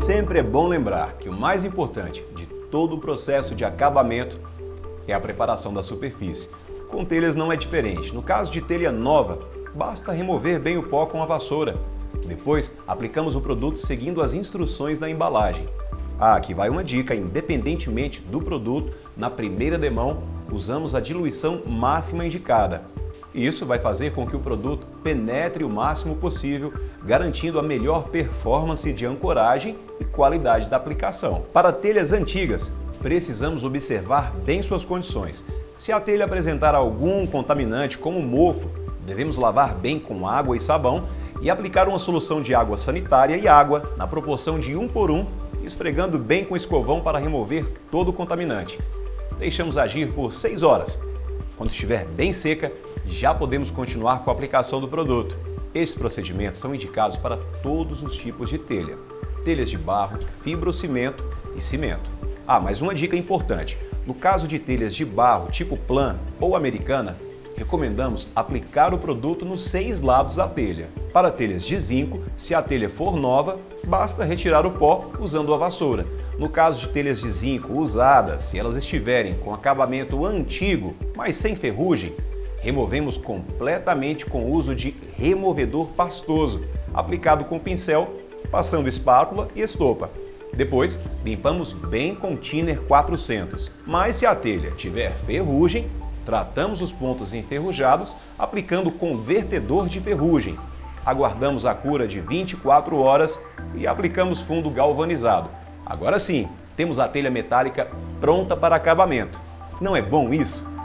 Sempre é bom lembrar que o mais importante de todo o processo de acabamento é a preparação da superfície. Com telhas não é diferente. No caso de telha nova, basta remover bem o pó com a vassoura. Depois, aplicamos o produto seguindo as instruções da embalagem. Aqui vai uma dica: independentemente do produto, na primeira demão, usamos a diluição máxima indicada. Isso vai fazer com que o produto penetre o máximo possível, garantindo a melhor performance de ancoragem e qualidade da aplicação. Para telhas antigas, precisamos observar bem suas condições. Se a telha apresentar algum contaminante, como mofo, devemos lavar bem com água e sabão e aplicar uma solução de água sanitária e água na proporção de 1 por 1, esfregando bem com escovão para remover todo o contaminante. Deixamos agir por 6 horas. Quando estiver bem seca, já podemos continuar com a aplicação do produto. Esses procedimentos são indicados para todos os tipos de telha: telhas de barro, fibrocimento e cimento. Mas uma dica importante: no caso de telhas de barro tipo plan ou americana, recomendamos aplicar o produto nos 6 lados da telha. Para telhas de zinco, se a telha for nova, basta retirar o pó usando a vassoura. No caso de telhas de zinco usadas, se elas estiverem com acabamento antigo, mas sem ferrugem, removemos completamente com o uso de removedor pastoso, aplicado com pincel, passando espátula e estopa. Depois, limpamos bem com Thinner 400. Mas se a telha tiver ferrugem, tratamos os pontos enferrujados aplicando convertedor de ferrugem. Aguardamos a cura de 24 horas e aplicamos fundo galvanizado. Agora sim, temos a telha metálica pronta para acabamento. Não é bom isso?